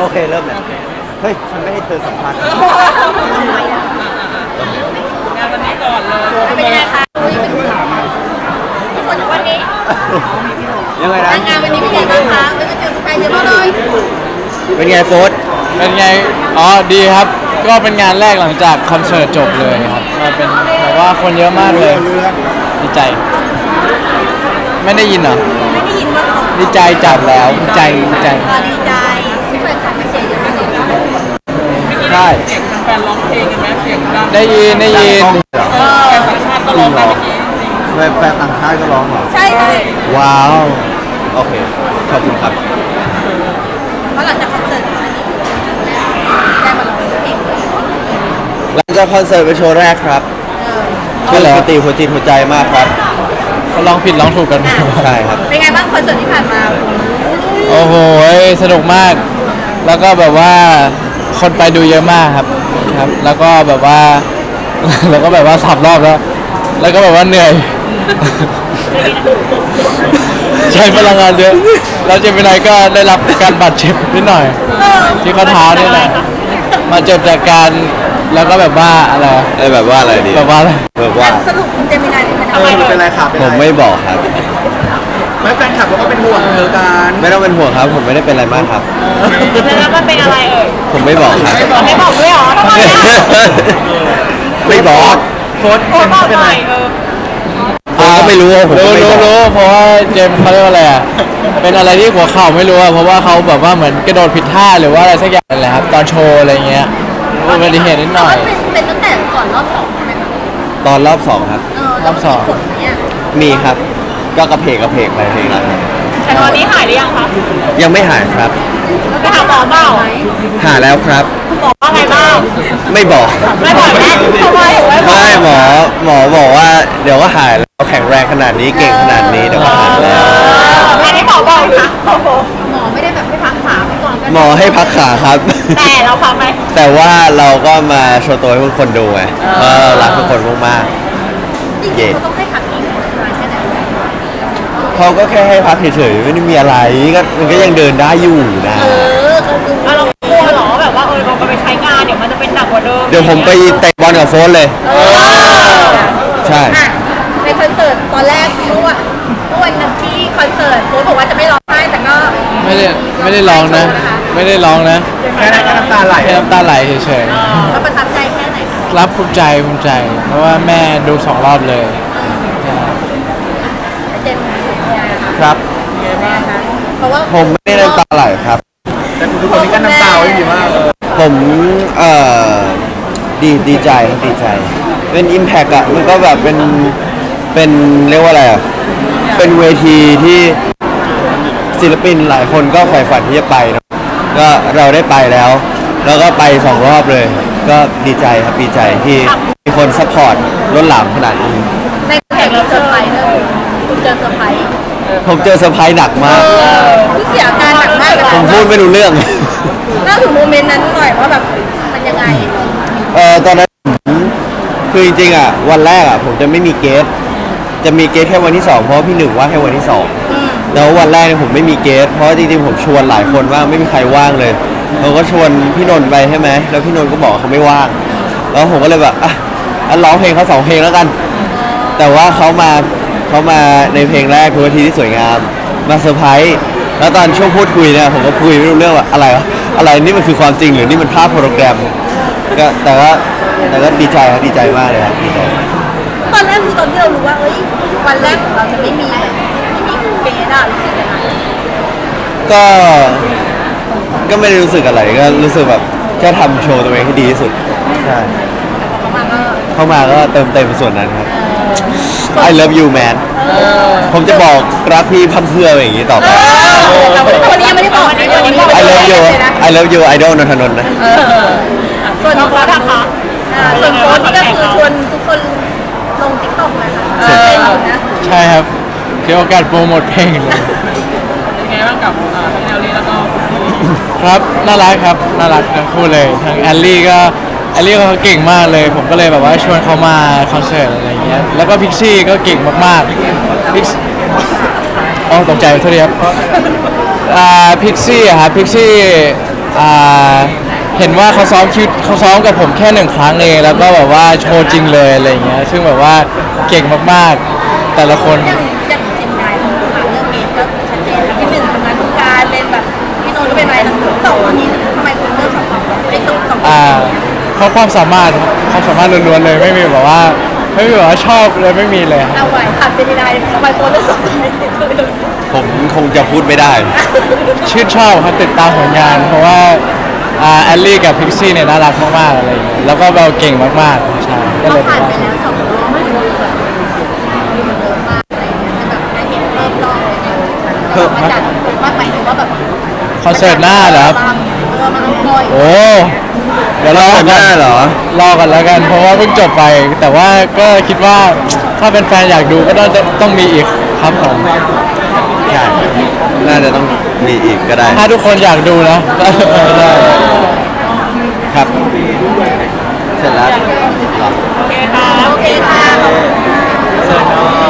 โอเคเริ่มเลยเฮ้ยฉันไม่ให้เธอสัมภาษณ์งานวันนี้ก่อนเลยเป็นยังไงคะพี่ฝนวันนี้ยังไงนะงานวันนี้เป็นยังไงบ้างคะไม่ได้เจอใครเยอะมากเลยเป็นไงโฟร์เป็นไงอ๋อดีครับก็เป็นงานแรกหลังจากคอนเสิร์ตจบเลยครับมาเป็นแบบว่าคนเยอะมากเลยดีใจไม่ได้ยินเหรอไม่ได้ยินว่าดีใจจัดแล้วดีใจดีใจที่เปิดขายมาเชียร์เยอะมากเลยใช่เสียงแฟนร้องเพลงกันไหมเสียงดังได้ยินแฟนต่างชาติก็ร้องได้เมื่อกี้แฟนต่างชาติก็ร้องเหรอใช่ว้าวโอเคขอบคุณครับเพราะหลังจากคอนเสิร์ตอันนี้ได้มาร้องเพลงหลังจากคอนเสิร์ตเป็นโชว์แรกครับชื่อปกติหัวจิตหัวใจมากครับเขาร้องผิดร้องถูกกันใช่ครับเป็นไงบ้างคอนเสิร์ตที่ผ่านมาโอ้โหสนุกมากแล้วก็แบบว่าคนไปดูเยอะมากครับแล้วก็แบบว่า3 รอบแล้วก็แบบว่าเหนื่อยใช้พลังงานเยอะแล้วเจมินายก็ได้รับการบาดเจ็บนิดหน่อยที่ข้อเท้านี่แหละมาเจ็บจากการแล้วก็แบบว่าอะไรแบบว่าอะไรดีแบบว่าสรุปเจมินายเป็นไรครับผมไม่บอกครับไม่แฟนคลับเขาก็เป็นห่วงเธอกันไม่ต้องเป็นห่วงครับผมไม่ได้เป็นอะไรมากครับแล้วมันเป็นอะไรผมไม่บอกครับไม่บอกด้วยหรอทำไมไม่บอกโค้ดเป็นไรก็ไม่รู้ผมรู้เพราะว่าเจมเขาเรียกว่าอะไรอ่ะเป็นอะไรที่หัวเข่าไม่รู้อ่ะเพราะว่าเขาแบบว่าเหมือนกระโดดผิดท่าหรือว่าอะไรสักอย่างอะไรครับตอนโชว์อะไรเงี้ยอุบัติเหตุนิดหน่อยเป็นตั้งแต่ก่อนรอบ2ใช่ไหมคะตอนรอบ2ครับรอบ 2มีครับก็กระเพกไปเพลงนั้นแต่ตอนนี้หายหรือยังคะยังไม่หายครับไปหาหมอเปล่าหาแล้วครับคุณหมอว่าไงบ้างไม่บอกแม่ทำไมไม่หมอบอกว่าเดี๋ยวก็หายแล้วแข็งแรงขนาดนี้เก่งขนาดนี้เดี๋ยวก็หายแล้วอันนี้หมอบอกค่ะหมอไม่ได้แบบให้พักขาไปก่อนหมอให้พักขาครับแต่เราพักไหมแต่ว่าเราก็มาโชว์ตัวให้ทุกคนดูไงรักทุกคนมากๆเย่ต้องให้พักอีกใช่ไหมเขาก็แค่ให้พักเฉยๆไม่ได้มีอะไรก็ยังเดินได้อยู่นะเรากลัวหรอแบบว่าเราไปใช้งานเดี๋ยวมันจะเป็นหนักกว่าเดิมเดี๋ยวผมไปเตะบอลกับโฟนเลยใช่ในคอนเสิร์ตตอนแรกเมื่อวันนั้นที่คอนเสิร์ตโฟนบอกว่าจะไม่ร้องไห้แต่ก็ไม่ได้ร้องนะไม่ได้ร้องนะแค่น้ำตาไหลเฉยๆแล้วประทับใจแค่ไหนรับภูมิใจเพราะว่าแม่ดู2 รอบเลยครับเพราะว่าผมไม่ได้น้ำตาไหลครับแต่ทุกคนนี้ก็น้ำตาไหลดีมากผมดีใจเป็นอิมแพคอะมันก็แบบเป็นเรียกว่าอะไรอะเป็นเวทีที่ศิลปินหลายคนก็ใฝ่ฝันที่จะไปเนาะก็เราได้ไปแล้วก็ไป2 รอบเลยก็ดีใจครับดีใจที่มีคนซัพพอร์ตล้นหลามขนาดนี้ในแข่งเราเซอร์ไพรส์เลยคุณเจอเซอร์ไพรส์ผมเจอเซอร์ไพรส์หนักมากคุณเสียอาการหนักมากผมพูดไม่รู้เรื่องเล่าถึงโมเมนต์นั้นหน่อยว่าแบบมันยังไงตอนนั้นคือจริงๆอ่ะวันแรกอ่ะผมจะไม่มีเกสจะมีเกสแค่วันที่2เพราะพี่1ว่างแค่วันที่2แล้ววันแรกเนี่ยผมไม่มีเกสเพราะจริงๆผมชวนหลายคนว่างไม่มีใครว่างเลยเราก็ชวนพี่นนท์ไปใช่ไหมแล้วพี่นนท์ก็บอกเขาไม่ว่างแล้วผมก็เลยแบบร้องเพลงเขา2 เพลงแล้วกันแต่ว่าเขามาในเพลงแรกคือวันที่สวยงามมาเซอร์ไพรส์แล้วตอนช่วงพูดคุยเนี่ยผมก็คุยไม่รู้เรื่องว่าอะไรนี่มันคือความจริงหรือนี่มันภาพโปรแกรมก็แต่ก็ดีใจครับดีใจมากเลยครับดีใจตอนแรกคือตอนที่เรารู้ว่าวันแรกของเราจะไม่มีเกณฑ์อะรู้สึกยังไงก็ไม่ได้รู้สึกอะไรก็รู้สึกแบบแค่ทำโชว์ตัวเองให้ดีที่สุดใช่เข้ามาก็เติมเต็มส่วนนั้นครับI love you man ผมจะบอกรักพี่พันเพื่ออย่างนี้ต่อไปวันนี้ยังไม่ได้บอก I love you I don't นนทนนท์นะส่วนน้องโค้ดนะคะส่วนโค้ดนี่ก็คือชวนทุกคนลง TikTok เลยค่ะใช่ครับเดี๋ยวโอกาสโปรโมทเพลงเลยเป็นไงบ้างกับทั้งแอลลี่แล้วก็ครับน่ารักครับน่ารักทั้งคู่เลยทั้งแอลลี่เขาเก่งมากเลยผมก็เลยแบบว่าชวนเขามาคอนเสิร์ตอะไรเงี้ยแล้วก็พิกซี่ก็เก่งมากๆตกใจโทษทีครับพิกซี่ครับพิกซี่เห็นว่าเขาซ้อมกับผมแค่1 ครั้งเองแล้วก็แบบว่าโชว์จริงเลยอะไรเงี้ยซึ่งแบบว่าเก่งมากๆแต่ละคนอย่างเจนนายเขาผ่านเรื่องเกมก็ชัดเจนแล้วที่หนึ่งทำงานทุกการเป็นแบบพี่โนนก็เป็นอะไรทั้งสองคนนี้ทำไมคุณเลือกไอ้สองคนเพราะความสามารถล้วนๆเลยไม่มีแบบว่าชอบเลยไม่มีเลยครับเอาไว้ถามเจนนายทำไมคุณเลือกสองคนนี้ผมคงจะพูดไม่ได้ชื่นชอบครับติดตามผลงาน เพราะว่าแอลลี่กับพิกซี่เนี่ยน่ารักมากๆอะไรอย่างเงี้ยแล้วก็เบลเก่งมากๆใช่ก็เราเลยผ่านไปแล้วสองรอบไม่รู้แบบมีเหมือนเดิมมากอะไรอย่างเงี้ยแบบได้เห็นเพิ่มรอบเลยเนี่ยเรามาจัดว่าหมายถึงว่าแบบคอนเสิร์ตหน้าเหรอครับมาเอาก้อยโอ้เดี๋ยวรอหกัน้าน เหรอรอกันแล้วกัน เพราะว่าเพิ่งจบไป แต่ว่าก็คิดว่าถ้าเป็นแฟนอยากดูก็ต้องมีอีกครับผมใช่น่าจะต้องมีอีกก็ได้ถ้าทุกคนอยากดูนะก็ได้ครับ เสร็จแล้วโอเคค่ะโอเคค่ะเสร็จแล้ว